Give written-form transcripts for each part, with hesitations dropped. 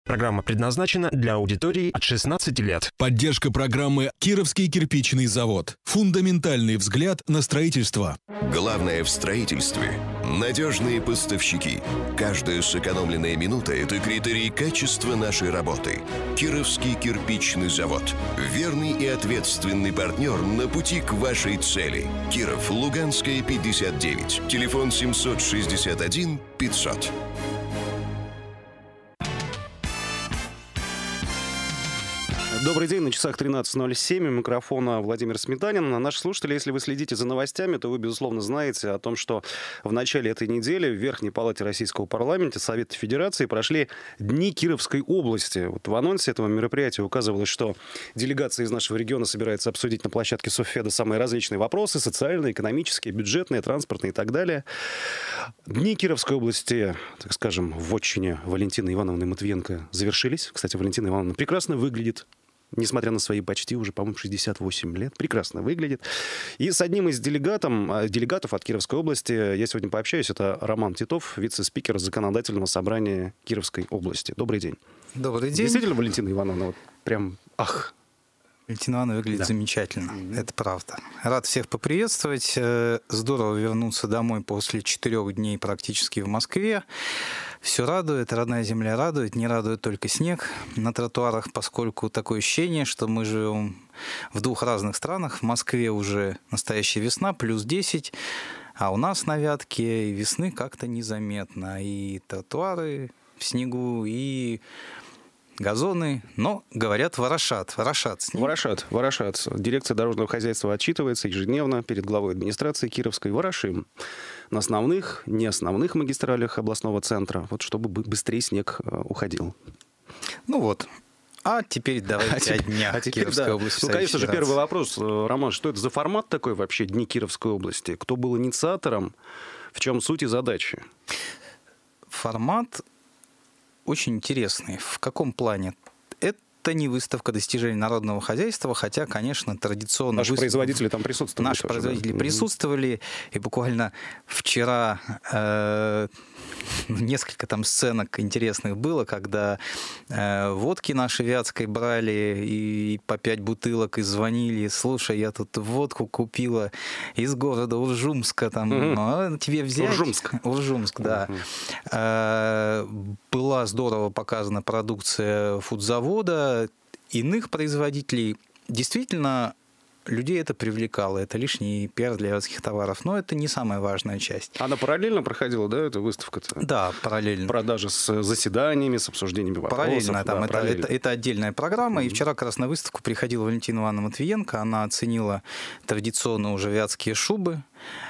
Программа предназначена для аудитории от 16 лет. Поддержка программы «Кировский кирпичный завод». Фундаментальный взгляд на строительство. Главное в строительстве – надежные поставщики. Каждая сэкономленная минута – это критерий качества нашей работы. Кировский кирпичный завод. Верный и ответственный партнер на пути к вашей цели. Киров, Луганская, 59. Телефон 761 500. Добрый день, на часах 13:07, у микрофона Владимир Сметанин. Наши слушатели, если вы следите за новостями, то вы, безусловно, знаете о том, что в начале этой недели в Верхней Палате Российского парламента Совета Федерации прошли Дни Кировской области. Вот в анонсе этого мероприятия указывалось, что делегация из нашего региона собирается обсудить на площадке Софеда самые различные вопросы: социальные, экономические, бюджетные, транспортные и так далее. Дни Кировской области, так скажем, в вотчине Валентины Ивановны Матвиенко завершились. Кстати, Валентина Ивановна прекрасно выглядит. Несмотря на свои почти уже, по-моему, 68 лет, прекрасно выглядит. И с одним из делегатов от Кировской области я сегодня пообщаюсь. Это Роман Титов, вице-спикер Законодательного собрания Кировской области. Добрый день. Добрый день. Действительно, Валентина Ивановна, вот прям ах. Валентина Ивановна выглядит замечательно, это правда. Рад всех поприветствовать. Здорово вернуться домой после 4 дней практически в Москве. Все радует, родная земля радует, не радует только снег на тротуарах, поскольку такое ощущение, что мы живем в двух разных странах. В Москве уже настоящая весна, плюс 10, а у нас на Вятке весны как-то незаметно. И тротуары в снегу, и газоны, но, говорят, ворошат снег. Ворошат. Дирекция дорожного хозяйства отчитывается ежедневно перед главой администрации Кировской. Ворошим на основных, не основных магистралях областного центра, вот чтобы быстрее снег уходил. Ну вот. А теперь давайте о днях Кировской области. Ну, конечно же, первый вопрос, Роман, что это за формат такой вообще, Дни Кировской области? Кто был инициатором? В чем суть и задачи? Формат очень интересный. В каком плане? Это не выставка достижений народного хозяйства, хотя, конечно, традиционно... Наши производители там присутствовали. Наши производители присутствовали, и буквально вчера несколько там сценок интересных было, когда водки нашей вятской брали и по 5 бутылок и звонили: слушай, я тут водку купила из города Уржумска, там, тебе взять? Уржумск, да. Была здорово показана продукция фудзавода, иных производителей. Действительно, людей это привлекало, это лишний пиар для вятских товаров, но это не самая важная часть. Она параллельно проходила, да, эта выставка-то? Да, параллельно. Продажи с заседаниями, с обсуждениями вопросов. Параллельно, это отдельная программа, и вчера как раз на выставку приходила Валентина Ивановна Матвиенко, она оценила традиционно уже вятские шубы.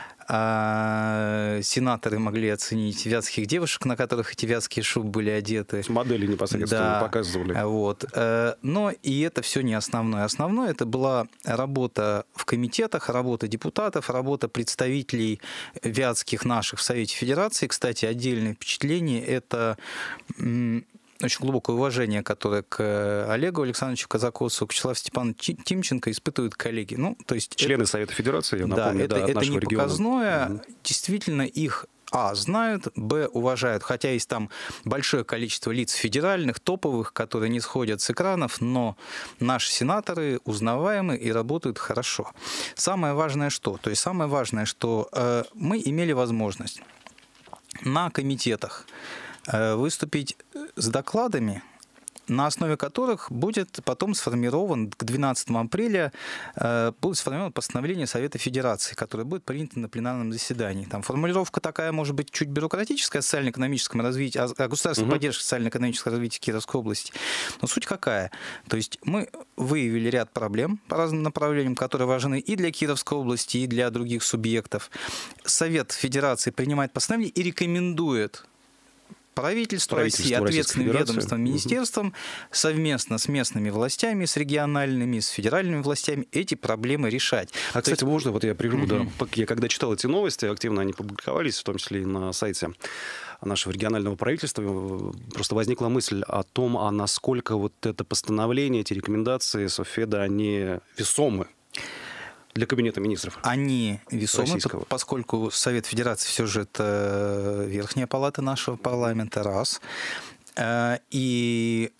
Сенаторы могли оценить вятских девушек, на которых эти вятские шубы были одеты. Модели непосредственно показывали. Вот. Но и это все не основное. Основное это была работа в комитетах, работа депутатов, работа представителей вятских наших в Совете Федерации. Кстати, отдельное впечатление – это очень глубокое уважение, которое к Олегу Александровичу Казакосу, к Вячеславу Степановичу Тимченко испытывают коллеги. Ну, то есть члены Совета Федерации, я напомню, это не показное. Действительно, их знают, уважают, хотя есть там большое количество лиц федеральных, топовых, которые не сходят с экранов, но наши сенаторы узнаваемы и работают хорошо. Самое важное что? То есть самое важное, что мы имели возможность на комитетах выступить с докладами, на основе которых будет потом сформирован к 12 апреля будет сформировано постановление Совета Федерации, которое будет принято на пленарном заседании. Там формулировка такая, может быть, чуть бюрократическая, о социально-экономическом развитии, о государственной поддержке социально-экономического развития Кировской области. Но суть какая? То есть мы выявили ряд проблем по разным направлениям, которые важны и для Кировской области, и для других субъектов. Совет Федерации принимает постановление и рекомендует правительству России, ответственным ведомствам, министерствам, совместно с местными властями, с региональными, с федеральными властями эти проблемы решать. Кстати, можно, вот я прерву, да, я когда читал эти новости, активно они публиковались, в том числе и на сайте нашего регионального правительства, просто возникла мысль о том, насколько вот это постановление, эти рекомендации Софеда, они весомы для Кабинета министров. Они весомы, поскольку Совет Федерации все же это верхняя палата нашего парламента, раз. И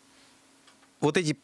вот эти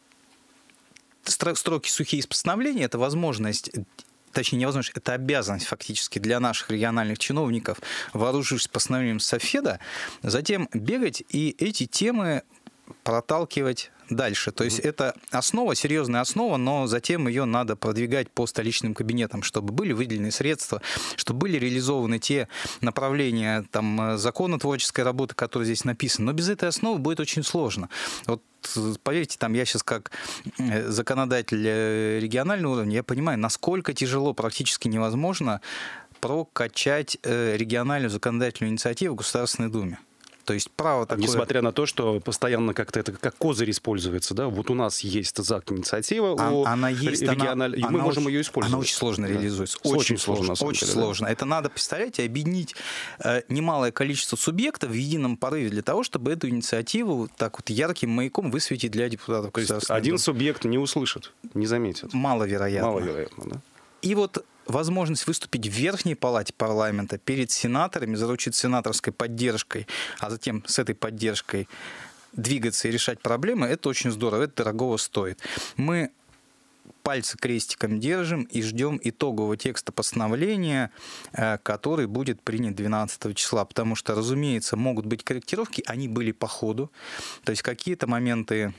строки сухие из постановления — это возможность, точнее, невозможность, это обязанность фактически для наших региональных чиновников, вооружившись постановлением Совфеда, затем бегать и эти темы проталкивать дальше. То есть это основа, серьезная основа, но затем ее надо продвигать по столичным кабинетам, чтобы были выделены средства, чтобы были реализованы те направления там, законотворческой работы, которые здесь написаны. Но без этой основы будет очень сложно. Вот поверьте, там я сейчас как законодатель регионального уровня, я понимаю, насколько тяжело, практически невозможно прокачать региональную законодательную инициативу в Государственной Думе. То есть право такое... Несмотря на то, что постоянно как-то это как козырь используется, да? Вот у нас есть инициатива, она есть, мы можем ее использовать. Она очень сложно реализуется. Очень сложно. Очень сложно. Это надо, представляете, объединить немалое количество субъектов в едином порыве для того, чтобы эту инициативу так вот ярким маяком высветить для депутатов. То есть один субъект не услышит, не заметит. Маловероятно. Маловероятно, да. И вот возможность выступить в Верхней палате парламента перед сенаторами, заручиться сенаторской поддержкой, а затем с этой поддержкой двигаться и решать проблемы, это очень здорово, это дорогого стоит. Мы пальцы крестиком держим и ждем итогового текста постановления, который будет принят 12 числа, потому что, разумеется, могут быть корректировки, они были по ходу, то есть какие-то моменты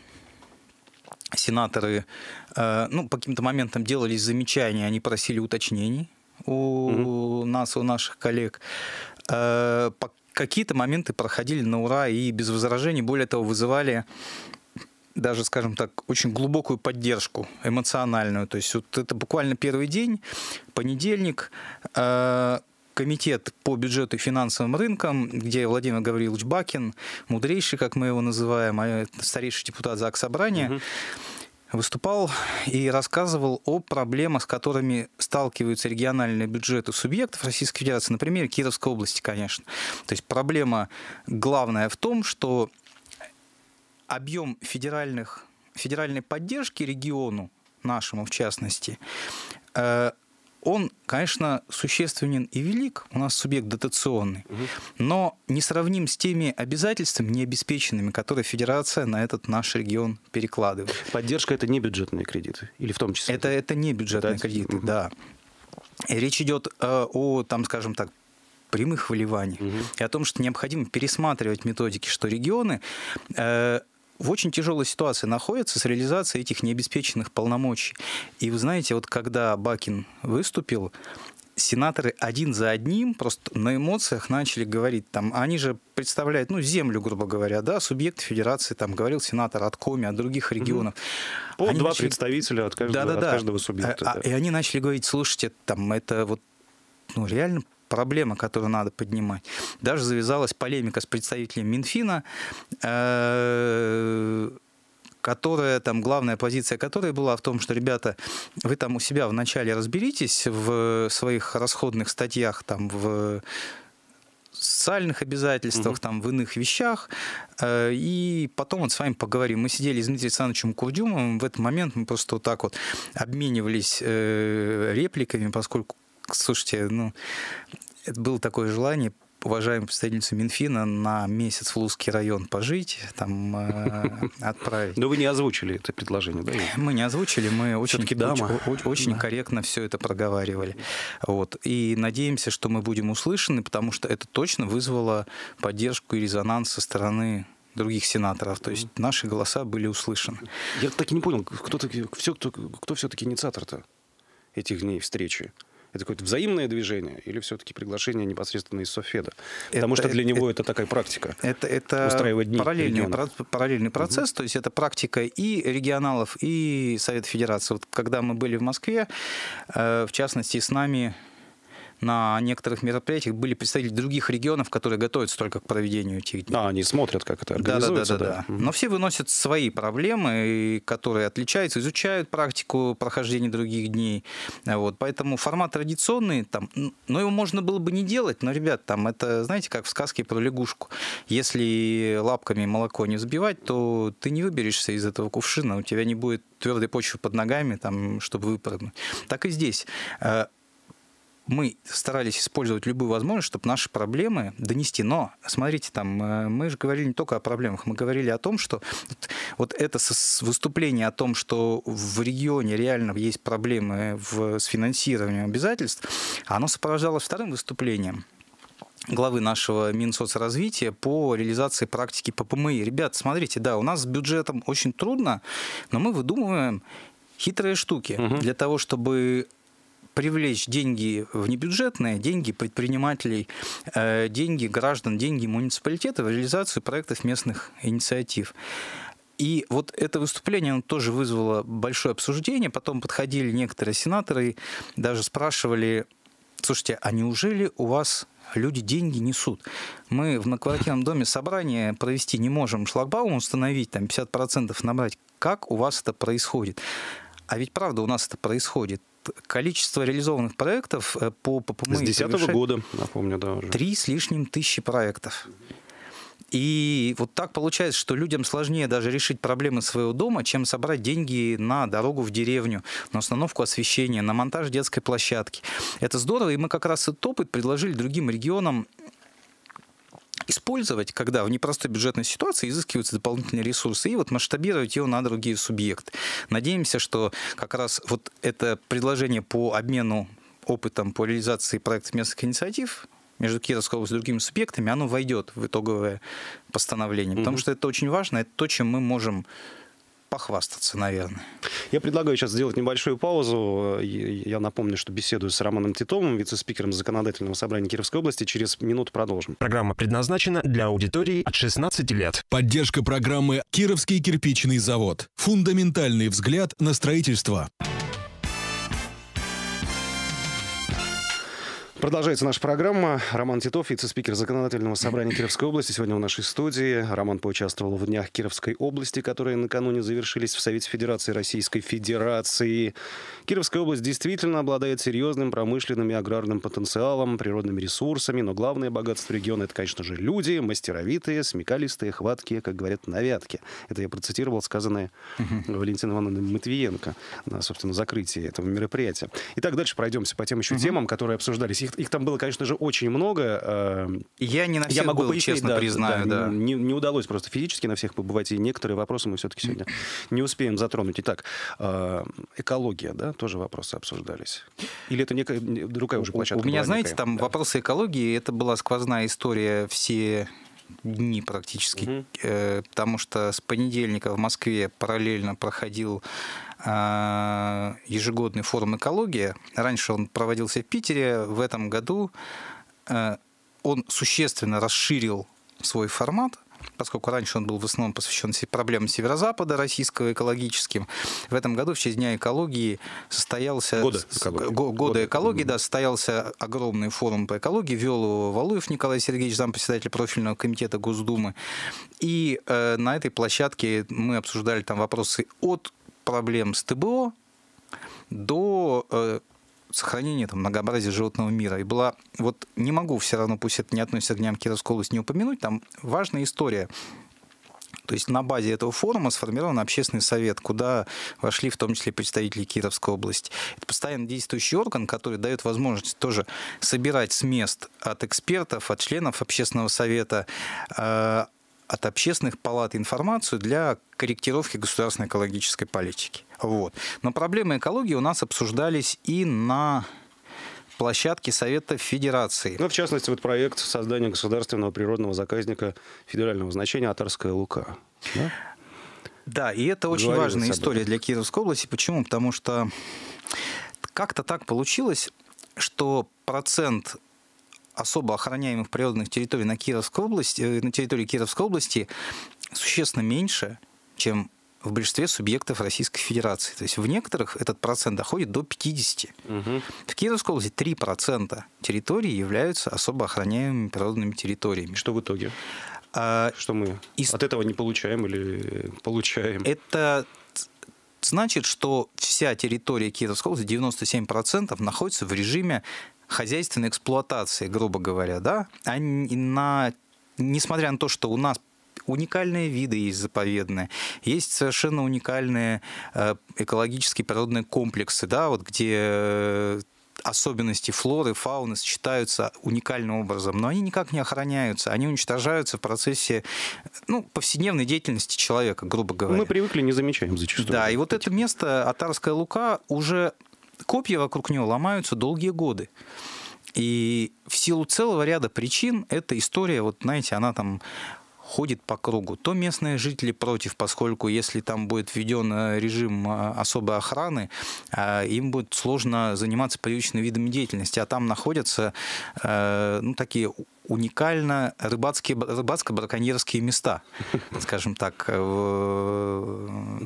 сенаторы, по каким-то моментам делались замечания, они просили уточнений у нас, у наших коллег. Какие-то моменты проходили на ура и без возражений, более того, вызывали даже, скажем так, очень глубокую поддержку эмоциональную. То есть вот это буквально первый день, понедельник, комитет по бюджету и финансовым рынкам, где Владимир Гаврилович Бакин, мудрейший, как мы его называем, старейший депутат Заксобрания, выступал и рассказывал о проблемах, с которыми сталкиваются региональные бюджеты субъектов Российской Федерации, на примере Кировской области, конечно. То есть проблема главная в том, что объем федеральной поддержки региону, нашему в частности, он, конечно, существенен и велик, у нас субъект дотационный, но не сравним с теми обязательствами необеспеченными, которые Федерация на этот наш регион перекладывает. Поддержка — это не бюджетные кредиты? Или в том числе? Это не бюджетные кредиты, да. И речь идет о, там, скажем так, прямых вливаниях, и о том, что необходимо пересматривать методики, что регионы в очень тяжелой ситуации находятся с реализацией этих необеспеченных полномочий. И вы знаете, вот когда Бакин выступил, сенаторы один за одним просто на эмоциях начали говорить, там, они же представляют, землю, грубо говоря, да, субъект федерации, там, говорил сенатор от Коми, от других регионов. По два представителя от каждого субъекта. И они начали говорить, слушайте, там, это вот, реально проблема, которую надо поднимать. Даже завязалась полемика с представителем Минфина, которая, там, главная позиция которой была в том, что, ребята, вы там у себя вначале разберитесь в своих расходных статьях, там, в социальных обязательствах, там, в иных вещах, и потом вот с вами поговорим. Мы сидели с Дмитрием Александровичем Курдюмовым, в этот момент мы просто вот так вот обменивались репликами, поскольку, слушайте, это было такое желание, уважаемую представительницу Минфина, на месяц в Лузский район пожить, там отправить. Но вы не озвучили это предложение, да? Мы не озвучили, мы очень корректно все это проговаривали. Вот. И надеемся, что мы будем услышаны, потому что это точно вызвало поддержку и резонанс со стороны других сенаторов. То есть наши голоса были услышаны. Я так и не понял, кто все-таки инициатор-то этих дней встречи? Это какое-то взаимное движение или все-таки приглашение непосредственно из Совфеда? Потому что для него это такая практика. Это устраивать дни параллельный процесс, то есть это практика и регионалов, и Совета Федерации. Вот когда мы были в Москве, в частности, с нами на некоторых мероприятиях были представители других регионов, которые готовятся только к проведению этих дней. Они смотрят, как это организуется. Да. Но все выносят свои проблемы, которые отличаются, изучают практику прохождения других дней. Вот. Поэтому формат традиционный, его можно было бы не делать, но, ребят, это, знаете, как в сказке про лягушку. Если лапками молоко не взбивать, то ты не выберешься из этого кувшина, у тебя не будет твердой почвы под ногами, чтобы выпрыгнуть. Так и здесь. мы старались использовать любую возможность, чтобы наши проблемы донести. Но, смотрите, там мы же говорили не только о проблемах, мы говорили о том, что вот это выступление о том, что в регионе реально есть проблемы с финансированием обязательств, оно сопровождалось вторым выступлением главы нашего Минсоцразвития по реализации практики по ПМИ. Ребята, смотрите, да, у нас с бюджетом очень трудно, но мы выдумываем хитрые штуки для того, чтобы привлечь деньги внебюджетные, деньги предпринимателей, деньги граждан, деньги муниципалитета в реализацию проектов местных инициатив. И вот это выступление оно тоже вызвало большое обсуждение. Потом подходили некоторые сенаторы и даже спрашивали: слушайте, а неужели у вас люди деньги несут? Мы в многоквартирном доме собрание провести не можем, шлагбаум установить, там 50% набрать. Как у вас это происходит? А ведь правда у нас это происходит. Количество реализованных проектов по ПМИ... С 2010 года, напомню, да, уже. 3 с лишним тысячи проектов. И вот так получается, что людям сложнее даже решить проблемы своего дома, чем собрать деньги на дорогу в деревню, на установку освещения, на монтаж детской площадки. Это здорово, и мы как раз этот опыт предложили другим регионам использовать, когда в непростой бюджетной ситуации изыскиваются дополнительные ресурсы, и вот масштабировать его на другие субъекты. Надеемся, что как раз вот это предложение по обмену опытом по реализации проектов местных инициатив между Кировской областью и другими субъектами, оно войдет в итоговое постановление. Потому что это очень важно, это то, чем мы можем похвастаться, наверное. Я предлагаю сейчас сделать небольшую паузу. Я напомню, что беседую с Романом Титовым, вице-спикером Законодательного собрания Кировской области. Через минуту продолжим. Программа предназначена для аудитории от 16 лет. Поддержка программы «Кировский кирпичный завод». Фундаментальный взгляд на строительство. Продолжается наша программа. Роман Титов, вице-спикер Законодательного собрания Кировской области. Сегодня в нашей студии. Роман поучаствовал в Днях Кировской области, которые накануне завершились в Совете Федерации Российской Федерации. Кировская область действительно обладает серьезным промышленным и аграрным потенциалом, природными ресурсами, но главное богатство региона — это, конечно же, люди, мастеровитые, смекалистые, хваткие, как говорят, на вятке. Это я процитировал сказанное Валентиной Ивановной Матвиенко на, собственно, закрытии этого мероприятия. Итак, дальше пройдемся по тем еще темам, которые обсуждались. Их там было, конечно же, очень много. Я не на всех могу был, пояснить, честно признаю. Да. Не удалось просто физически на всех побывать, и некоторые вопросы мы все-таки сегодня не успеем затронуть. Итак, экология, да, тоже вопросы обсуждались? Или это некая другая уже площадка? У меня, знаете, там вопросы экологии, это была сквозная история все дни практически, потому что с понедельника в Москве параллельно проходил ежегодный форум «Экология». Раньше он проводился в Питере. В этом году он существенно расширил свой формат, поскольку раньше он был в основном посвящен проблемам Северо-Запада российского экологическим. В этом году в честь Дня экологии состоялся... Года экологии, да, состоялся огромный форум по экологии. Вел его Валуев Николай Сергеевич, зампредседатель профильного комитета Госдумы. И на этой площадке мы обсуждали там вопросы от проблем с ТБО до сохранения там многообразия животного мира. И была, вот не могу все равно, пусть это не относится к Дням Кировской области, не упомянуть, там важная история. То есть на базе этого форума сформирован общественный совет, куда вошли в том числе представители Кировской области. Это постоянно действующий орган, который дает возможность тоже собирать с мест от экспертов, от членов общественного совета, от общественных палат информацию для корректировки государственной экологической политики. Вот. Но проблемы экологии у нас обсуждались и на площадке Совета Федерации. Ну, в частности, вот проект создания государственного природного заказника федерального значения Атарская Лука. Да? Да, и это очень важная история для Кировской области. Почему? Потому что как-то так получилось, что процент особо охраняемых природных территорий на территории Кировской области существенно меньше, чем в большинстве субъектов Российской Федерации. То есть в некоторых этот процент доходит до 50%. В Кировской области 3% территорий являются особо охраняемыми природными территориями. Что в итоге? Что мы от этого не получаем или получаем? Это значит, что вся территория Кировской области, 97%, находится в режиме хозяйственной эксплуатации, грубо говоря, да, несмотря на то, что у нас уникальные виды есть заповедные, есть совершенно уникальные экологические природные комплексы, да, вот где особенности флоры, фауны сочетаются уникальным образом, но они никак не охраняются, они уничтожаются в процессе повседневной деятельности человека, грубо говоря. Мы привыкли, не замечаем зачастую. Да, и вот это место, Отарская Лука, уже копья вокруг него ломаются долгие годы. И в силу целого ряда причин эта история, вот знаете, она там ходит по кругу. То местные жители против, поскольку если там будет введен режим особой охраны, им будет сложно заниматься привычными видами деятельности, а там находятся такие уникально рыбацко-браконьерские места, скажем так, в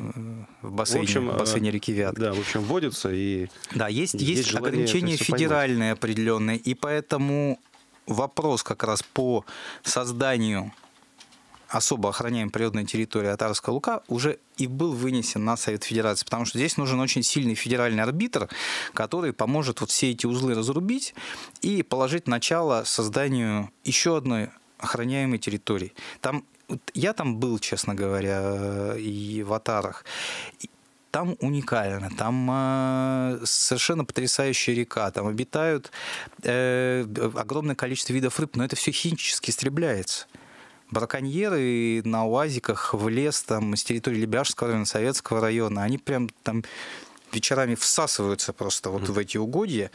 бассейне реки Вятка. Да, в общем, вводятся и... Да, есть ограничения федеральные определенные, и поэтому вопрос как раз по созданию особо охраняемой природной территории Отарская Лука уже и был вынесен на Совет Федерации, потому что здесь нужен очень сильный федеральный арбитр, который поможет вот все эти узлы разрубить и положить начало созданию еще одной охраняемой территории. Я там был, честно говоря, и в Отарах. Там уникально, там совершенно потрясающая река, там обитают огромное количество видов рыб, но это все химически истребляется. Браконьеры на уазиках в лес там, с территории Лебяжского района, Советского района, они прям там вечерами всасываются просто вот в эти угодья.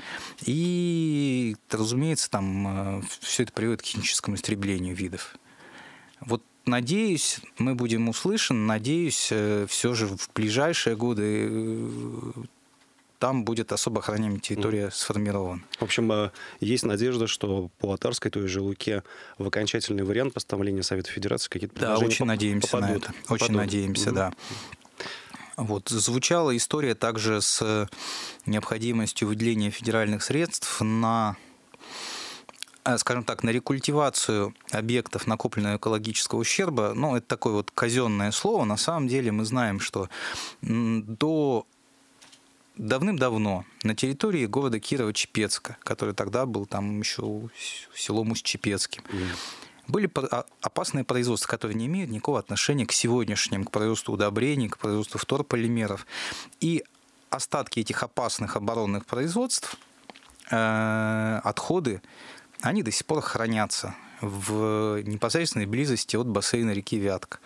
И, разумеется, там все это приводит к химическому истреблению видов. Вот надеюсь, мы будем услышаны, надеюсь, все же в ближайшие годы там будет особо охраняемая территория сформирована. В общем, есть надежда, что по Отарской той же Луке в окончательный вариант постановления Совета Федерации какие-то предложения очень надеемся попадут. на это. Очень надеемся, да. Вот. Звучала история также с необходимостью выделения федеральных средств на, скажем так, на рекультивацию объектов накопленного экологического ущерба. Это такое вот казенное слово. На самом деле мы знаем, что давным-давно на территории города Кирово-Чепецка, который тогда был там еще селом Усть-Чепецким, были опасные производства, которые не имеют никакого отношения к сегодняшним, к производству удобрений, к производству вторполимеров. И остатки этих опасных оборонных производств, отходы, они до сих пор хранятся в непосредственной близости от бассейна реки Вятка.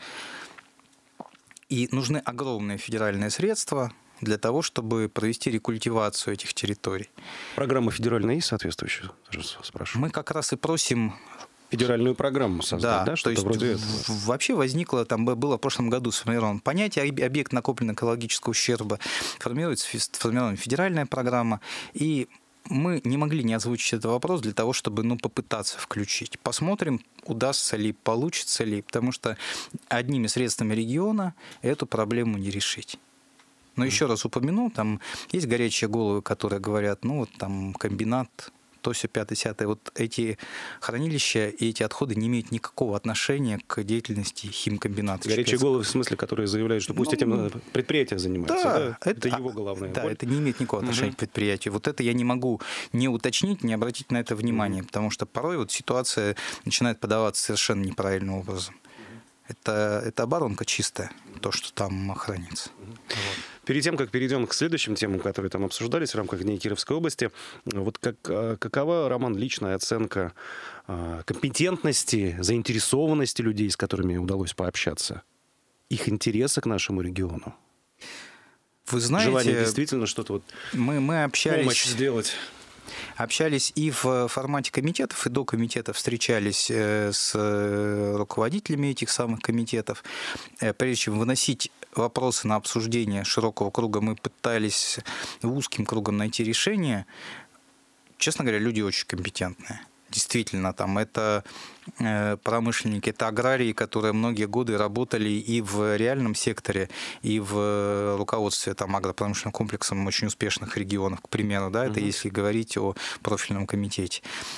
И нужны огромные федеральные средства для того, чтобы провести рекультивацию этих территорий. Программа федеральная есть соответствующая? Спрашиваю. Мы как раз и просим федеральную программу создать, да? Что-то вроде этого. Вообще возникло, там было в прошлом году сформировано понятие объект накопленного экологического ущерба, сформирована федеральная программа, и мы не могли не озвучить этот вопрос для того, чтобы попытаться включить. Посмотрим, удастся ли, получится ли, потому что одними средствами региона эту проблему не решить. Но еще раз упомяну, там есть горячие головы, которые говорят, там комбинат, то все 5-10. Вот эти хранилища и эти отходы не имеют никакого отношения к деятельности химкомбината. Горячие головы в смысле, которые заявляют, что пусть этим предприятие занимается. Да, это его главное. Да, это не имеет никакого отношения к предприятию. Вот это я не могу не уточнить, не обратить на это внимание, потому что порой вот ситуация начинает подаваться совершенно неправильным образом. Это оборонка чистая, то, что там хранится. Перед тем, как перейдем к следующим темам, которые там обсуждались в рамках Дней Кировской области, вот какова, Роман, личная оценка компетентности, заинтересованности людей, с которыми удалось пообщаться, их интереса к нашему региону? Вы знаете, желание действительно что-то мы общались, помощь сделать. Общались и в формате комитетов, и до комитетов встречались с руководителями этих самых комитетов. Прежде чем выносить вопросы на обсуждение широкого круга, мы пытались узким кругом найти решение. Честно говоря, люди очень компетентные. Действительно, там это промышленники, это аграрии, которые многие годы работали и в реальном секторе, и в руководстве агропромышленным комплексом очень успешных регионов, к примеру, да, это если говорить о профильном комитете.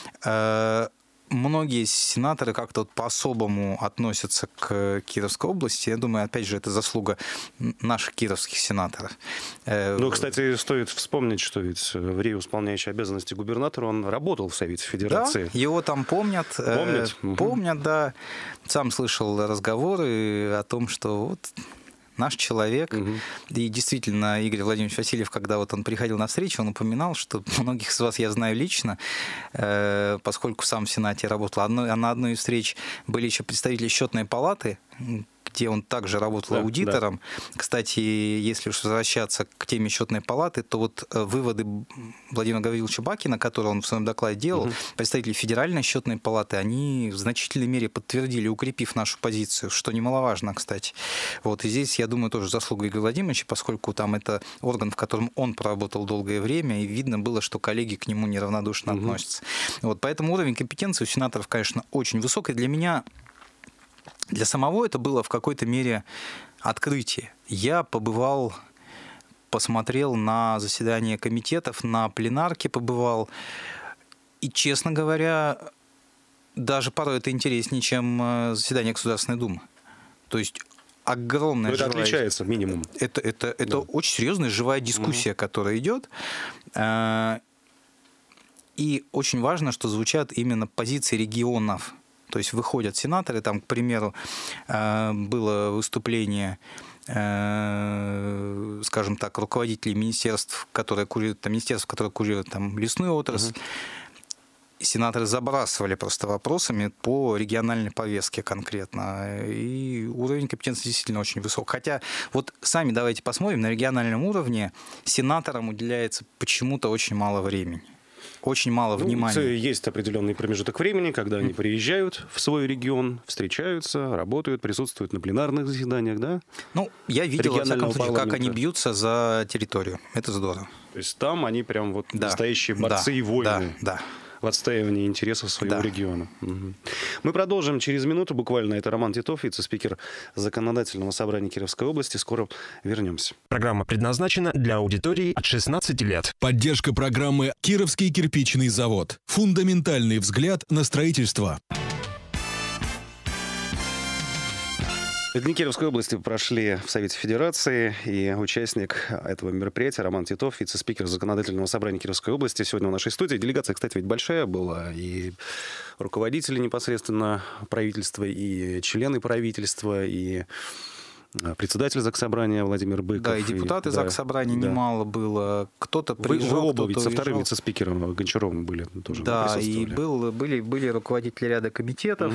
Многие сенаторы как-то по-особому относятся к Кировской области. Я думаю, опять же, это заслуга наших кировских сенаторов. Кстати, стоит вспомнить, что ведь в РИО исполняющий обязанности губернатора, он работал в Совете Федерации. Да, его там помнят. Помнят, да. Сам слышал разговоры о том, что наш человек. И действительно, Игорь Владимирович Васильев, когда вот он приходил на встречу, он упоминал, что многих из вас я знаю лично, поскольку сам в Сенате работал. На одной из встреч были еще представители счетной палаты, где он также работал аудитором. Да. Кстати, если уж возвращаться к теме счетной палаты, то вот выводы Владимира Гавриловича Бакина, которые он в своем докладе делал, представители Федеральной счетной палаты, они в значительной мере подтвердили, укрепив нашу позицию, что немаловажно, кстати. Вот, и здесь, я думаю, тоже заслуга Игоря Владимировича, поскольку там это орган, в котором он проработал долгое время, и видно было, что коллеги к нему неравнодушно относятся. Вот, поэтому уровень компетенции у сенаторов, конечно, очень высокий. Для меня, для самого это было в какой-то мере открытие. Я побывал, посмотрел на заседания комитетов, на пленарке побывал. И, честно говоря, даже порой это интереснее, чем заседание Государственной Думы. То есть огромная... Это отличается минимум. Это очень серьезная живая дискуссия, которая идет. И очень важно, что звучат именно позиции регионов. То есть выходят сенаторы, там, к примеру, было выступление, скажем так, руководителей министерств, которые курируют там, лесную отрасль. Сенаторы забрасывали просто вопросами по региональной повестке конкретно. И уровень компетенции действительно очень высок. Хотя вот сами давайте посмотрим, на региональном уровне сенаторам уделяется почему-то очень мало времени. Очень мало внимания. Есть определенный промежуток времени, когда они приезжают в свой регион, встречаются, работают, присутствуют на пленарных заседаниях, да? Ну, я видел, во всяком случае, как они бьются за территорию. Это здорово. То есть там они прям вот настоящие борцы и воины. Да. В отстаивании интересов своего региона. Мы продолжим через минуту буквально. Это Роман Титов, вице-спикер Законодательного собрания Кировской области. Скоро вернемся. Программа предназначена для аудитории от 16 лет. Поддержка программы «Кировский кирпичный завод». Фундаментальный взгляд на строительство. Дни Кировской области прошли в Совете Федерации, и участник этого мероприятия Роман Титов, вице-спикер Законодательного собрания Кировской области, сегодня в нашей студии. Делегация, кстати, ведь большая была, и руководители непосредственно правительства, и члены правительства, и председатель Заксобрания Владимир Быков. Да, и депутаты Заксобрания немало было. Кто-то приезжал, кто-то уезжал. Со вторым вице-спикером Гончаровым были тоже. Да, и были руководители ряда комитетов.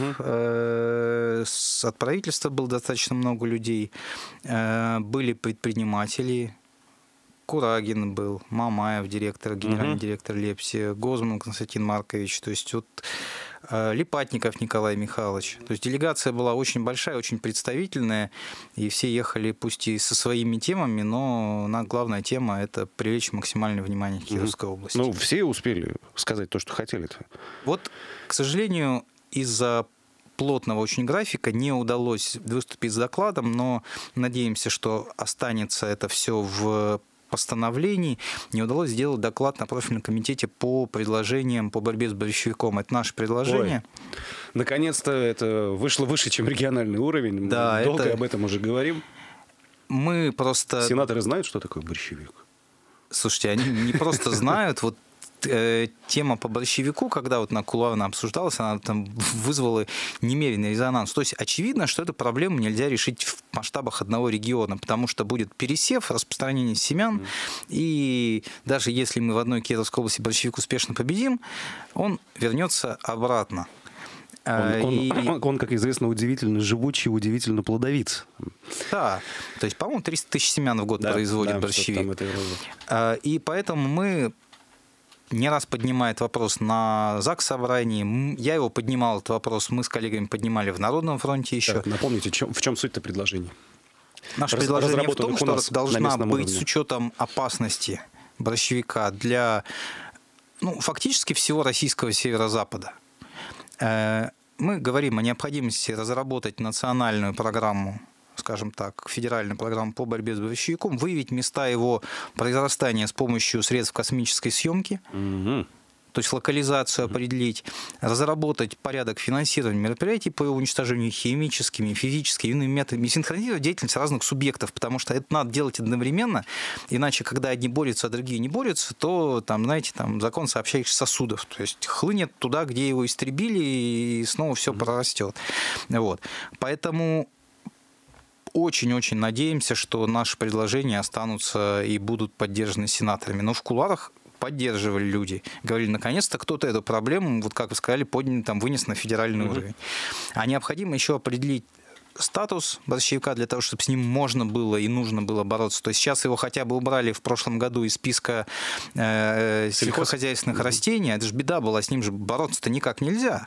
От правительства было достаточно много людей. Были предприниматели. Курагин был, Мамаев, генеральный директор Лепси, Гозман Константин Маркович. То есть вот Липатников Николай Михайлович. То есть делегация была очень большая, очень представительная, и все ехали пусть и со своими темами, но главная тема – это привлечь максимальное внимание к Кировской области. Ну, все успели сказать то, что хотели-то. Вот, к сожалению, из-за плотного очень графика не удалось выступить с докладом, но надеемся, что останется это все в постановлений. Не удалось сделать доклад на профильном комитете по предложениям по борьбе с борщевиком. Это наше предложение. Ой, наконец-то это вышло выше, чем региональный уровень. Да, мы долго об этом уже говорим. Мы просто... Сенаторы знают, что такое борщевик? Слушайте, они не просто знают. Вот тема по борщевику, когда вот на кулуарно обсуждалась, она там вызвала немеренный резонанс. То есть очевидно, что эту проблему нельзя решить в масштабах одного региона, потому что будет пересев, распространение семян, и даже если мы в одной Кировской области борщевик успешно победим, он вернется обратно. Он, как известно, удивительно живучий, удивительно плодовит. Да, то есть, по-моему, 300 тысяч семян в год производит борщевик. И поэтому мы не раз поднимает вопрос на Заксобрании. Я его поднимал, этот вопрос, мы с коллегами поднимали в Народном фронте еще. Так, напомните, в чем суть-то предложения? Наше предложение в том, что должна быть с учетом опасности борщевика для фактически всего российского северо-запада. Мы говорим о необходимости разработать национальную программу, скажем так, федеральную программу по борьбе с борщевиком, выявить места его произрастания с помощью средств космической съемки, то есть локализацию определить, разработать порядок финансирования мероприятий по его уничтожению химическими, физическими, иными методами, и синхронизировать деятельность разных субъектов, потому что это надо делать одновременно, иначе, когда одни борются, а другие не борются, то, закон сообщающих сосудов, то есть хлынет туда, где его истребили, и снова все прорастет. Вот. Поэтому очень-очень надеемся, что наши предложения останутся и будут поддержаны сенаторами. Но в кулуарах поддерживали люди. Говорили, наконец-то кто-то эту проблему, вот как вы сказали, поднял, там, вынес на федеральный уровень. А необходимо еще определить статус борщевика для того, чтобы с ним можно было и нужно было бороться. То есть сейчас его хотя бы убрали в прошлом году из списка сельскохозяйственных растений. Это же беда была, с ним же бороться-то никак нельзя.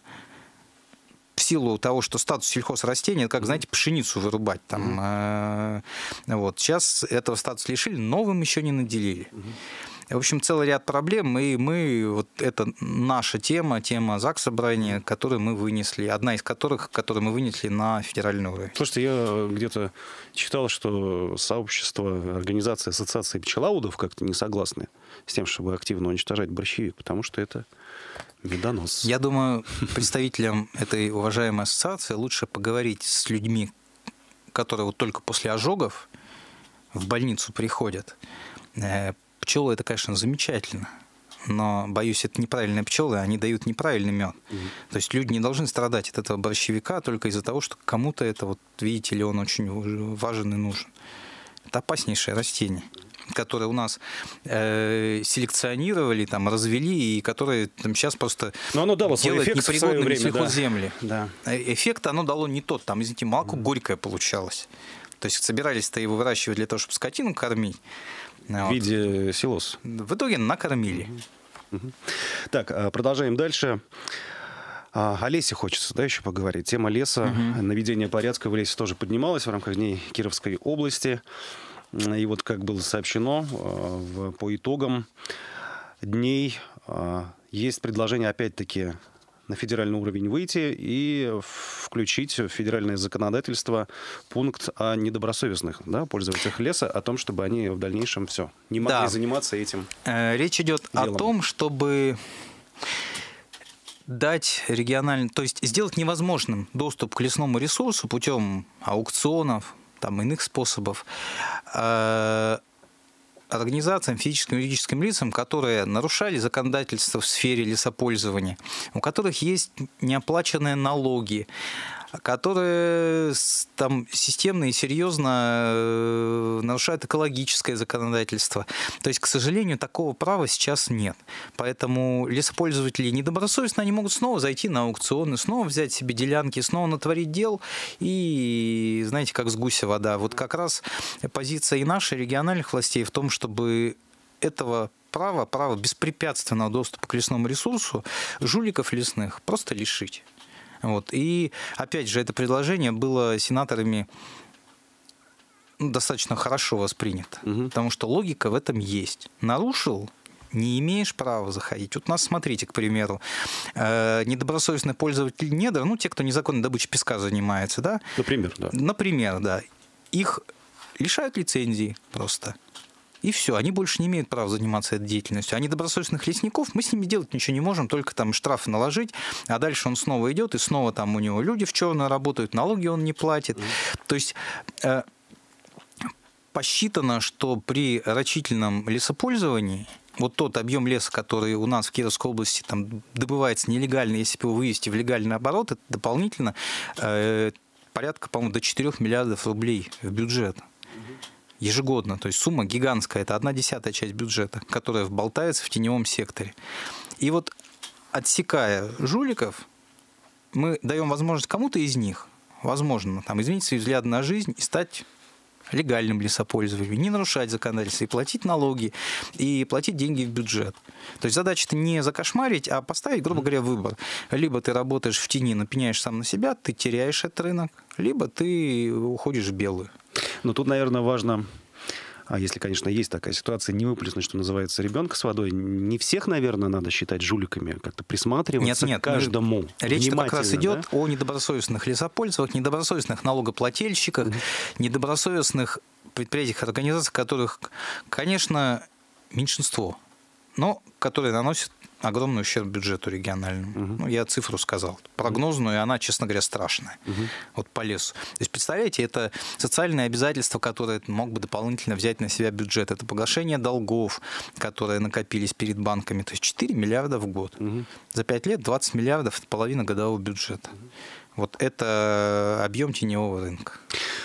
В силу того, что статус сельхозрастения, как, знаете, пшеницу вырубать. Там, вот. Сейчас этого статуса лишили, новым еще не наделили. В общем, целый ряд проблем, и вот это наша тема Заксобрания, которую мы вынесли, одна из которых, которую мы вынесли на федеральный уровень. Слушайте, я где-то читал, что сообщество, организация ассоциации пчеловодов как-то не согласны с тем, чтобы активно уничтожать борщевик, потому что это медонос. Я думаю, представителям этой уважаемой ассоциации лучше поговорить с людьми, которые вот только после ожогов в больницу приходят. Пчелы — это, конечно, замечательно, но, боюсь, это неправильные пчелы, они дают неправильный мед. То есть люди не должны страдать от этого борщевика только из-за того, что кому-то это, вот видите ли, он очень важен и нужен. Это опаснейшее растение, которое у нас селекционировали, там, развели, и которое там, сейчас просто делает непригодными сельхозземли. Да. Эффект оно дало не тот, там, извините, молоко горькое получалось. То есть собирались-то его выращивать для того, чтобы скотину кормить. В виде силос. В итоге накормили. Так, продолжаем дальше. О лесе хочется, да, еще поговорить. Тема леса, наведение порядка в лесе тоже поднималась в рамках Дней Кировской области. И вот, как было сообщено, по итогам дней есть предложение, опять-таки, на федеральный уровень выйти и включить в федеральное законодательство пункт о недобросовестных, да, пользователях леса, о том, чтобы они в дальнейшем не могли заниматься этим. Речь идет делом. О том, чтобы дать региональный, то есть сделать невозможным доступ к лесному ресурсу путем аукционов, там, иных способов, организациям, физическим и юридическим лицам, которые нарушали законодательство в сфере лесопользования, у которых есть неоплаченные налоги, которые там системно и серьезно нарушают экологическое законодательство. То есть, к сожалению, такого права сейчас нет. Поэтому лесопользователи недобросовестно, они могут снова зайти на аукционы, снова взять себе делянки, снова натворить дел, и, знаете, как с гуся вода. Вот как раз позиция и нашей, региональных властей в том, чтобы этого права беспрепятственного доступа к лесному ресурсу жуликов лесных просто лишить. Вот. И, опять же, это предложение было сенаторами достаточно хорошо воспринято, потому что логика в этом есть. Нарушил — не имеешь права заходить. Вот у нас, смотрите, к примеру, недобросовестный пользователь недр, те, кто незаконной добычей песка занимается, да? Например, да. Их лишают лицензии просто. И все, они больше не имеют права заниматься этой деятельностью. А недобросовестных лесников мы с ними делать ничего не можем, только там штрафы наложить, а дальше он снова идет, и снова там у него люди в черную работают, налоги он не платит. То есть посчитано, что при рачительном лесопользовании вот тот объем леса, который у нас в Кировской области там добывается нелегально, если его вывести в легальный оборот, это дополнительно порядка, по-моему, до 4 миллиардов рублей в бюджет. Ежегодно. То есть сумма гигантская. Это 1/10 часть бюджета, которая болтается в теневом секторе. И вот, отсекая жуликов, мы даем возможность кому-то из них, возможно, изменить свои взгляды на жизнь и стать легальным лесопользователем, не нарушать законодательство, и платить налоги, и платить деньги в бюджет. То есть задача-то не закошмарить, а поставить, грубо говоря, выбор. Либо ты работаешь в тени, напеняешь сам на себя, ты теряешь этот рынок, либо ты уходишь в белую. Но тут, наверное, важно, если, конечно, есть такая ситуация, не выплеснуть, что называется, ребенка с водой. Не всех, наверное, надо считать жуликами, как-то присматриваться к каждому. Речь как раз идет о недобросовестных лесопользователях, недобросовестных налогоплательщиках, недобросовестных предприятиях, организациях, которых, конечно, меньшинство, но которые наносят огромный ущерб бюджету региональному. Я цифру сказал. Прогнозную, и она, честно говоря, страшная. Вот по лесу. То есть, представляете, это социальные обязательства, которые мог бы дополнительно взять на себя бюджет. Это погашение долгов, которые накопились перед банками. То есть 4 миллиарда в год. За 5 лет 20 миллиардов – это половина годового бюджета. Вот это объем теневого рынка.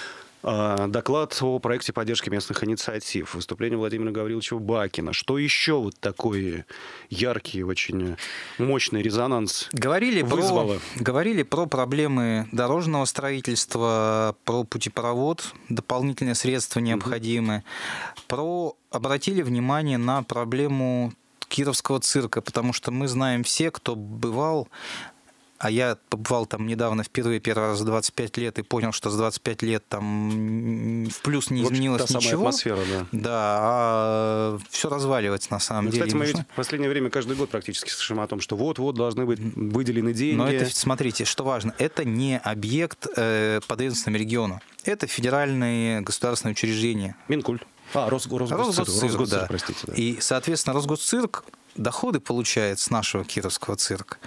доклад о проекте поддержки местных инициатив, выступление Владимира Гавриловича Бакина. Что еще вот такой яркий, очень мощный резонанс вызвало? Говорили про проблемы дорожного строительства, про путепровод, дополнительные средства необходимы, обратили внимание на проблему Кировского цирка, потому что мы знаем все, кто бывал, а я побывал там недавно впервые, первый раз за 25 лет, и понял, что за 25 лет там в плюс не изменилось ничего. Та самая атмосфера, да. Да, а все разваливается на самом деле. Кстати, мы ведь в последнее время каждый год практически слышим о том, что вот-вот должны быть выделены деньги. Но это, смотрите, что важно, это не объект подведомственного региону, это федеральные государственные учреждения. Минкульт. Росгосцирк, да. Простите, да. И, соответственно, Росгосцирк доходы получает с нашего Кировского цирка,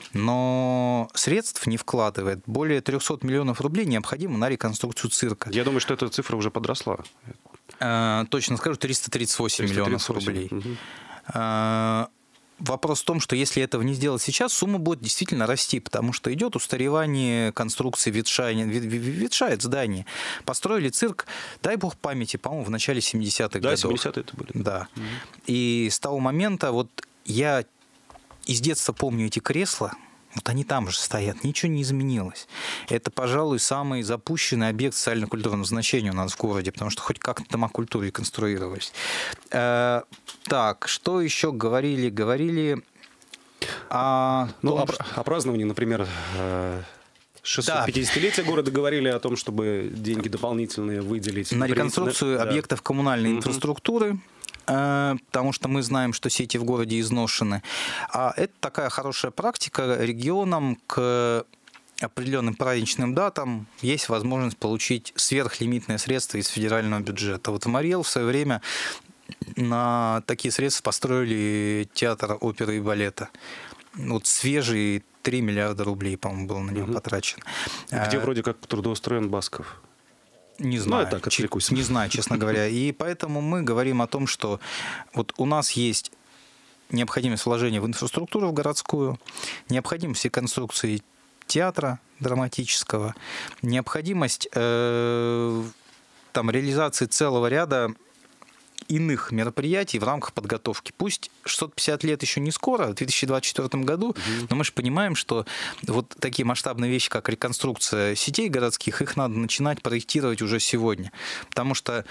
но средств не вкладывает. Более 300 миллионов рублей необходимо на реконструкцию цирка. Я думаю, что эта цифра уже подросла. Точно скажу, 338 миллионов рублей. Угу. Вопрос в том, что если этого не сделать сейчас, сумма будет действительно расти, потому что идет устаревание конструкции, ветшает здание. Построили цирк, дай бог памяти, по-моему, в начале 70-х годов. Да, 70-е это были. Да. Угу. И с того момента, вот я из детства помню эти кресла, вот они там же стоят, ничего не изменилось. Это, пожалуй, самый запущенный объект социально-культурного значения у нас в городе, потому что хоть как-то дома культуры реконструировались. Так, что еще говорили? Говорили о... о праздновании, например, 650-летия города говорили о том, чтобы деньги дополнительные выделить. На реконструкцию объектов коммунальной инфраструктуры, потому что мы знаем, что сети в городе изношены. А это такая хорошая практика. Регионам к определенным праздничным датам есть возможность получить сверхлимитные средства из федерального бюджета. Вот в Мариэл в свое время на такие средства построили театр оперы и балета. Вот свежий 3 миллиарда рублей, по-моему, было на него потрачено. Где вроде как трудоустроен Басков. Не знаю, так не знаю, честно говоря. И поэтому мы говорим о том, что вот у нас есть необходимость вложения в инфраструктуру в городскую, необходимость реконструкции театра драматического, необходимость реализации целого ряда иных мероприятий в рамках подготовки. Пусть 650 лет еще не скоро, в 2024 году, но мы же понимаем, что вот такие масштабные вещи, как реконструкция сетей городских, их надо начинать проектировать уже сегодня. Потому что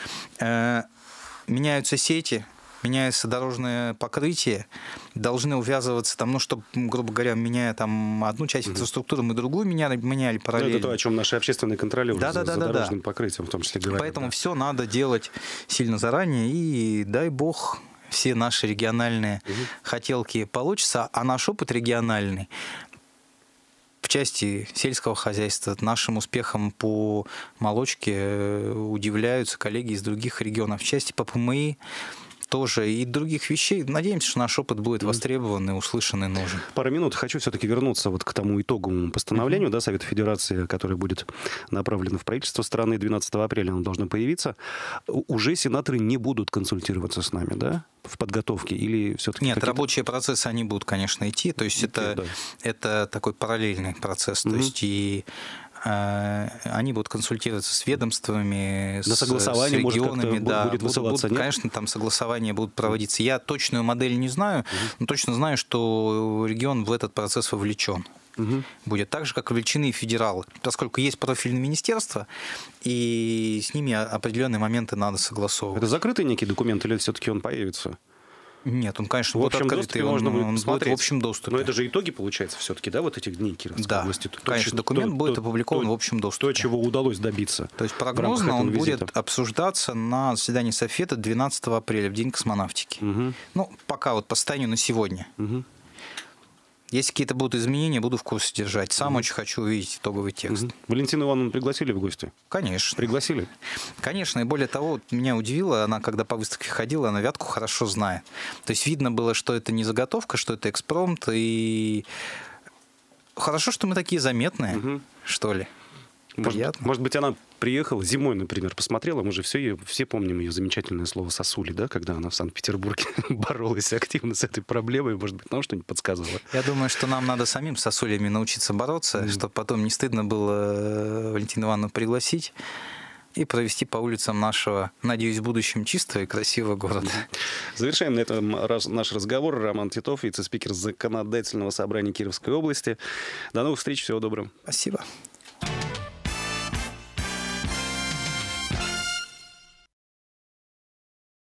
меняются сети, меняется дорожное покрытие, должны увязываться там, чтобы, грубо говоря, меняя там одну часть инфраструктуры, мы другую меняли параллельно. Это то, о чем наши общественные контролеры за дорожным покрытием в том числе говорят. Поэтому все надо делать сильно заранее, и дай бог все наши региональные хотелки получатся, а наш опыт региональный в части сельского хозяйства нашим успехам по молочке удивляются коллеги из других регионов. В части по ПМИ тоже и других вещей. Надеемся, что наш опыт будет востребован и услышан и нужен. Пару минут. Хочу все-таки вернуться вот к тому итоговому постановлению Совета Федерации, которое будет направлено в правительство страны 12 апреля. Оно должно появиться. Уже сенаторы не будут консультироваться с нами, да, в подготовке? Или все-таки нет, рабочие процессы, они будут, конечно, идти. То есть это такой параллельный процесс. То есть и они будут консультироваться с ведомствами, с регионами. Будет высылаться, будут, конечно, там согласования будут проводиться. Я точную модель не знаю, но точно знаю, что регион в этот процесс вовлечен. Будет так же, как вовлечены и федералы, поскольку есть профильные министерства, и с ними определенные моменты надо согласовывать. Это закрытый некий документ или все-таки он появится? Нет, он, конечно, будет открытый, он будет в общем доступе. Но это же итоги, получается, все-таки, да, вот этих дней Кировской области? Конечно, документ будет опубликован в общем доступе. То, чего удалось добиться. То есть прогнозно он будет обсуждаться на заседании Совета 12 апреля, в День космонавтики. Ну, пока вот по состоянию на сегодня. Если какие-то будут изменения, буду в курсе держать. Сам очень хочу увидеть итоговый текст. Валентину Ивановну пригласили в гости? Конечно. Пригласили? Конечно. И более того, меня удивило, она, когда по выставке ходила, она Вятку хорошо знает. То есть видно было, что это не заготовка, что это экспромт. И хорошо, что мы такие заметные, что ли. Может быть, она приехала зимой, например, посмотрела. Мы же все помним ее замечательное слово «сосули», да, когда она в Санкт-Петербурге боролась активно с этой проблемой. Может быть, нам что-нибудь подсказывала. Я думаю, что нам надо самим с сосулями научиться бороться, чтобы потом не стыдно было Валентину Ивановну пригласить. и провести по улицам нашего, надеюсь, в будущем чистого и красивого города. Завершаем на этом наш разговор. Роман Титов, вице-спикер Законодательного собрания Кировской области. До новых встреч, всего доброго. Спасибо.